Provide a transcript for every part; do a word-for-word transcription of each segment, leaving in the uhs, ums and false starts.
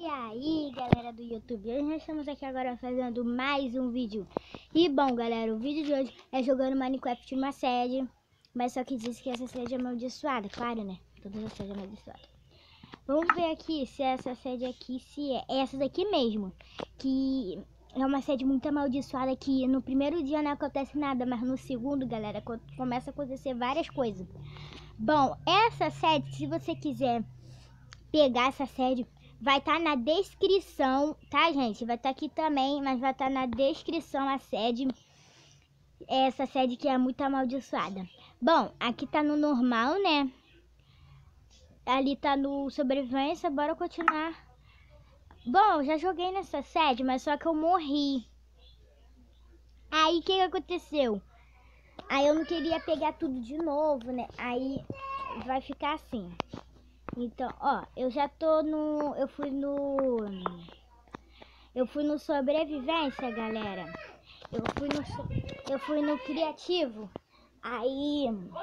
aí, galera do YouTube, hoje nós estamos aqui agora fazendo mais um vídeo. E bom, galera, o vídeo de hoje é jogando Minecraft numa sede, mas só que diz que essa sede é amaldiçoada, claro, né? Todas as sedes é amaldiçoada. Vamos ver aqui se essa sede aqui, se é essa daqui mesmo, que é uma sede muito amaldiçoada, que no primeiro dia não acontece nada, mas no segundo, galera, começa a acontecer várias coisas. Bom, essa sede, se você quiser pegar essa sede, vai estar tá na descrição, tá, gente? Vai estar tá aqui também, mas vai estar tá na descrição a sede. Essa sede que é muito amaldiçoada. Bom, aqui tá no normal, né? Ali tá no sobrevivência, bora continuar. Bom, já joguei nessa sede, mas só que eu morri. Aí, o que que aconteceu? Aí eu não queria pegar tudo de novo, né? Aí vai ficar assim. Então, ó, eu já tô no... Eu fui no... Eu fui no sobrevivência, galera. Eu fui no... Eu fui no criativo. Aí...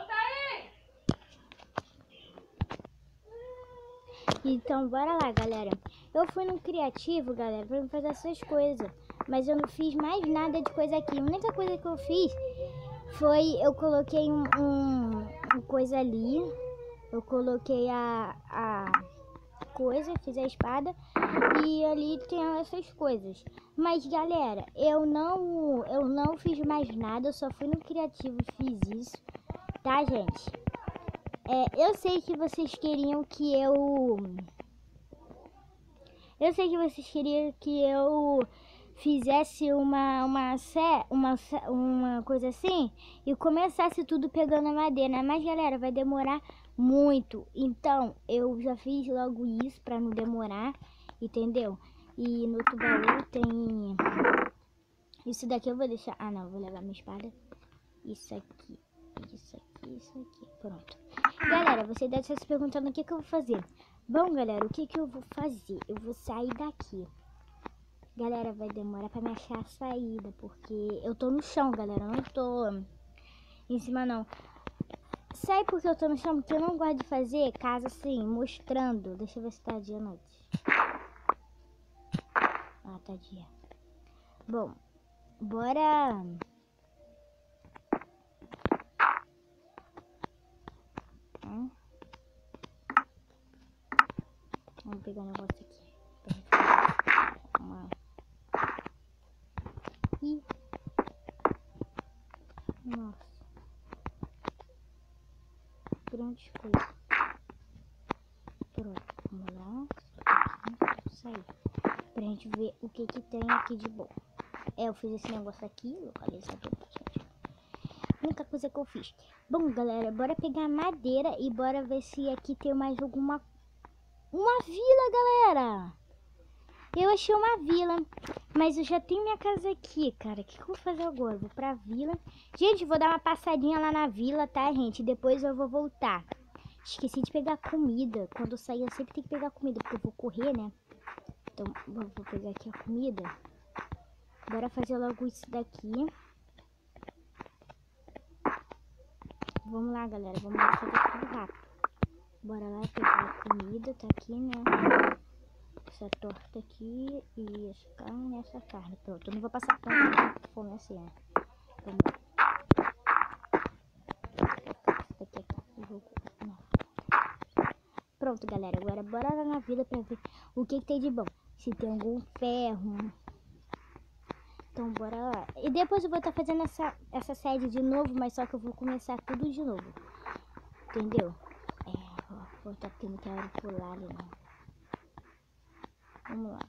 Então, bora lá, galera. Eu fui no criativo, galera, pra fazer essas coisas. Mas eu não fiz mais nada de coisa aqui. A única coisa que eu fiz foi... Eu coloquei um... um, um coisa ali. Eu coloquei a... a coisa, fiz a espada e ali tem essas coisas. Mas galera, eu não eu não fiz mais nada, eu só fui no criativo e fiz isso, tá, gente? É, eu sei que vocês queriam que eu eu sei que vocês queriam que eu fizesse uma uma uma uma coisa assim e começasse tudo pegando a madeira, mas galera, vai demorar muito, então eu já fiz logo isso pra não demorar, entendeu? E no outro baú tem isso daqui, eu vou deixar, ah não, vou levar minha espada, isso aqui, isso aqui, isso aqui, pronto. Galera, você deve estar se perguntando o que que eu vou fazer. Bom, galera, o que que eu vou fazer? Eu vou sair daqui. Galera, vai demorar pra me achar a saída, porque eu tô no chão, galera, eu não tô em cima não. Sabe por que eu tô no chão? Porque eu não gosto de fazer casa assim, mostrando. Deixa eu ver se tá dia ou noite. Ah, tá dia. Bom, bora... Hum. Vamos pegar um negócio aqui. Uma... Ih. Nossa. Grandes coisas. Pronto, vamos lá. Isso aí. Pra gente ver o que que tem aqui de bom. É, eu fiz esse negócio aqui, localizador, gente. A única coisa que eu fiz. Bom, galera, bora pegar madeira e bora ver se aqui tem mais alguma... Uma vila, galera! Eu achei uma vila, mas eu já tenho minha casa aqui, cara. O que, que eu vou fazer agora? Vou pra vila. Gente, vou dar uma passadinha lá na vila, tá, gente? Depois eu vou voltar. Esqueci de pegar comida. Quando eu sair, eu sempre tenho que pegar comida, porque eu vou correr, né? Então, vou pegar aqui a comida. Bora fazer logo isso daqui. Vamos lá, galera. Vamos lá fazer tudo rápido. Bora lá pegar a comida. Tá aqui, né? Essa torta aqui e essa carne e essa carne. Pronto, eu não vou passar tanto fome assim, né? Vamos lá. Essa daqui aqui. Pronto, galera. Agora bora lá na vida pra ver o que, que tem de bom. Se tem algum ferro. Então bora lá. E depois eu vou estar tá fazendo essa, essa série de novo, mas só que eu vou começar tudo de novo. Entendeu? É, ó, vou estar tá tendo que pular ali, né? Vamos lá.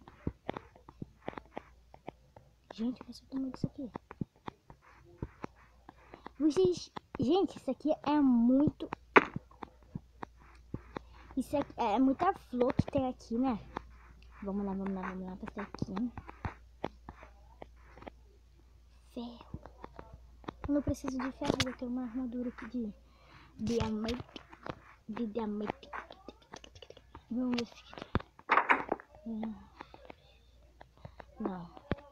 Gente, vai ser o tamanho disso aqui. Vocês... Gente, isso aqui é muito... Isso aqui é muita flor que tem aqui, né? Vamos lá, vamos lá, vamos lá. Passar aqui, hein? Ferro. Eu não preciso de ferro, eu tenho uma armadura aqui de diamante. De diamante. Vamos ver se aqui. Não.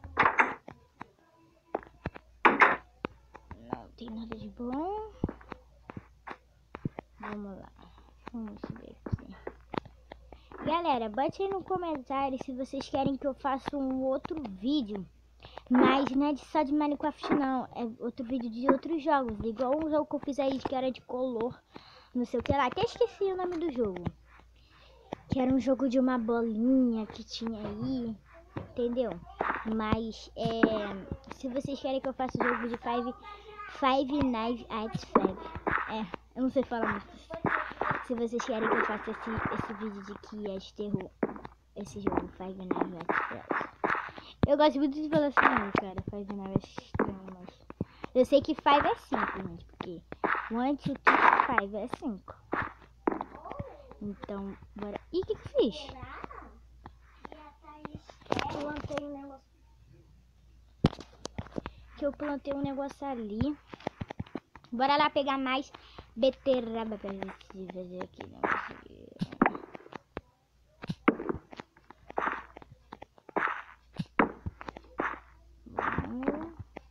Não tem nada de bom. Vamos lá. Vamos ver aqui. Galera, bote aí no comentário se vocês querem que eu faça um outro vídeo. Mas não é de- só de Minecraft não. É outro vídeo de outros jogos. Igual um jogo que eu fiz aí que era de color. Não sei o que lá. Até esqueci o nome do jogo. Que era um jogo de uma bolinha que tinha aí. Entendeu? Mas é... se vocês querem que eu faça o jogo de Five, Five Nights at Freddy's. É, eu não sei falar muito. Se vocês querem que eu faça esse, esse vídeo de que é de terror. Esse jogo, Five Nights at Freddy's. Eu gosto muito de falar assim, cara. Five Nights at Freddy's, mas... eu sei que Five é cinco, gente. Porque one, two, three, five é cinco. Então, bora... Ih, o que que eu fiz? Eu plantei um negócio. Que eu plantei um negócio ali. Bora lá pegar mais beterraba pra gente fazer aqui, né? Vamos.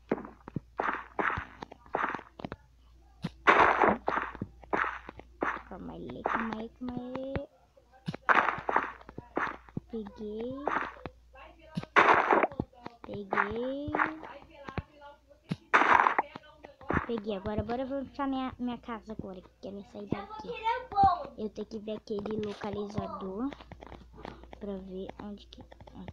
Calma aí, calma aí, calma aí. Peguei. Peguei. Peguei. Agora, bora voltar minha, minha casa agora. Que quero sair daqui. Eu tenho que ver aquele localizador. Pra ver onde que...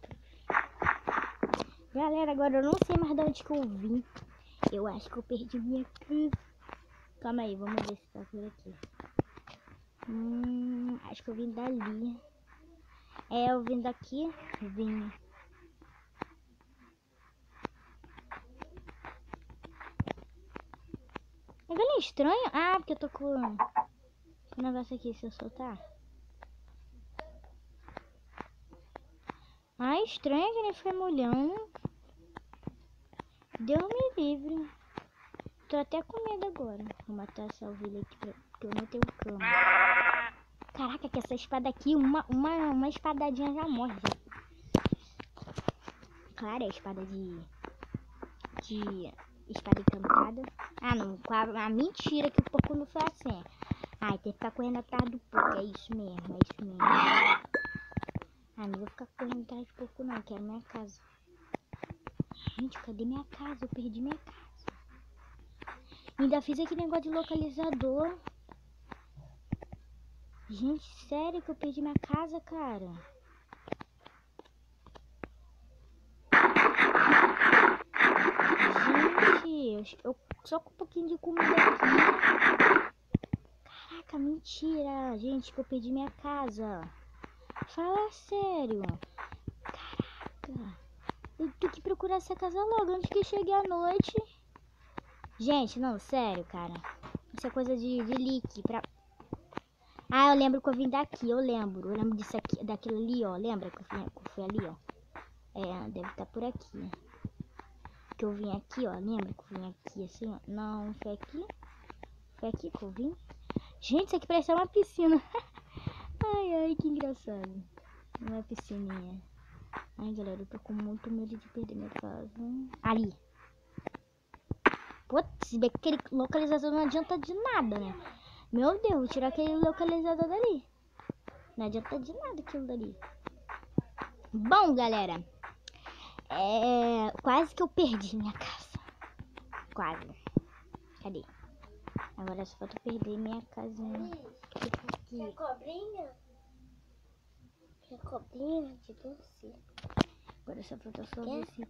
Galera, agora eu não sei mais de onde que eu vim. Eu acho que eu perdi minha casa. Calma aí, vamos ver se tá por aqui. Hum, acho que eu vim dali. É, eu vim daqui. Vim. É galinha estranho? Ah, porque eu tô com o negócio aqui, se eu soltar. Ah, estranho que ele foi molhando. Deus me livre. Tô até com medo agora. Vou matar essa ovelha aqui pra... porque eu não tenho cama. Caraca, que essa espada aqui, uma, uma, uma espadadinha já morre. Claro, é espada de... de... espada encantada. Ah, não. A, a mentira que o porco não foi assim. Ai, tem que ficar correndo atrás do porco. É isso mesmo, é isso mesmo. Ah, não vou ficar correndo atrás do porco não. Eu quero minha casa. Gente, cadê minha casa? Eu perdi minha casa. Ainda fiz aquele negócio de localizador. Gente, sério que eu perdi minha casa, cara? Gente, eu só com um pouquinho de comida aqui. Caraca, mentira. Gente, que eu perdi minha casa. Fala sério. Caraca. Eu tenho que procurar essa casa logo antes que chegue a noite. Gente, não, sério, cara. Isso é coisa de, de leak pra... Ah, eu lembro que eu vim daqui, eu lembro. Eu lembro disso aqui, daquilo ali, ó. Lembra que eu fui, que eu fui ali, ó? É, deve estar por aqui. Que eu vim aqui, ó. Lembra que eu vim aqui, assim, ó? Não, foi aqui? Foi aqui que eu vim? Gente, isso aqui parece uma piscina. Ai, ai, que engraçado. Não é piscininha. Ai, galera, eu tô com muito medo de perder minha casa. Ali. Putz, aquele localizador não adianta de nada, né? Meu Deus, vou tirar aquele localizador dali. Não adianta de nada aquilo dali. Bom, galera. É... quase que eu perdi minha casa. Quase. Cadê? Agora só falta perder minha casinha. Quer cobrinha? Quer cobrinha de doce? Agora só falta só ver se...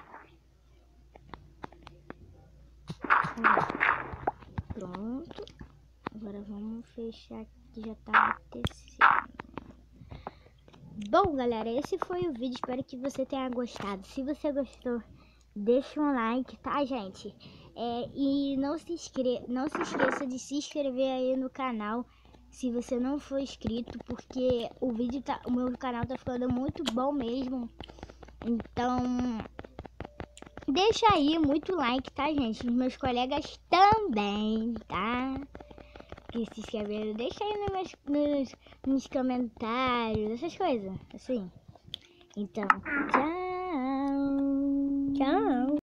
Pronto. Agora vamos fechar aqui, já tá acontecendo. Bom, galera, esse foi o vídeo. Espero que você tenha gostado. Se você gostou, deixa um like, tá, gente? É, e não se, inscre... não se esqueça de se inscrever aí no canal se você não for inscrito, porque o vídeo tá... o meu canal tá ficando muito bom mesmo. Então... deixa aí muito like, tá, gente? Os meus colegas também, tá? Que se inscreveram, deixa aí nos, meus, nos, nos comentários, essas coisas, assim. Então, tchau! Tchau!